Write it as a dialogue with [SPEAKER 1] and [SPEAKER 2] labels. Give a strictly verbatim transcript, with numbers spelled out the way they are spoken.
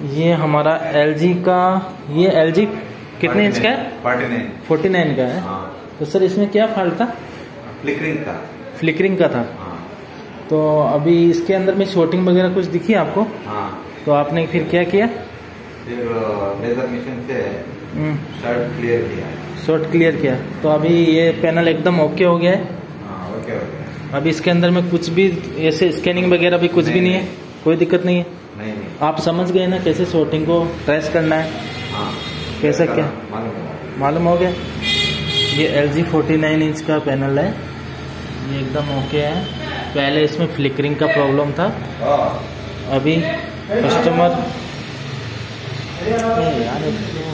[SPEAKER 1] ये हमारा एलजी का, ये एलजी कितने इंच का है? फोर्टी नाइन का है।
[SPEAKER 2] हाँ।
[SPEAKER 1] तो सर इसमें क्या फॉल्ट था?
[SPEAKER 2] फ्लिकरिंग का।
[SPEAKER 1] फ्लिकरिंग का था।
[SPEAKER 2] हाँ।
[SPEAKER 1] तो अभी इसके अंदर में शॉर्टिंग वगैरह कुछ दिखी आपको?
[SPEAKER 2] हाँ।
[SPEAKER 1] तो आपने फिर क्या किया?
[SPEAKER 2] फिर लेजर मशीन से शॉर्ट क्लियर किया।
[SPEAKER 1] शॉर्ट क्लियर किया। तो अभी ये पैनल एकदम ओके हो गया है।
[SPEAKER 2] हाँ, ओके हो गया।
[SPEAKER 1] अभी इसके अंदर में कुछ भी ऐसे स्कैनिंग वगैरह भी कुछ भी नहीं है, कोई दिक्कत नहीं है।
[SPEAKER 2] नहीं नहीं।
[SPEAKER 1] आप समझ गए ना कैसे शॉर्टिंग को ट्रेस करना है?
[SPEAKER 2] हाँ।
[SPEAKER 1] कैसा क्या मालूम हो गया? ये L G forty nine inch का पैनल है, ये एकदम ओके है। पहले इसमें फ्लिकरिंग का प्रॉब्लम था, अभी कस्टमर यार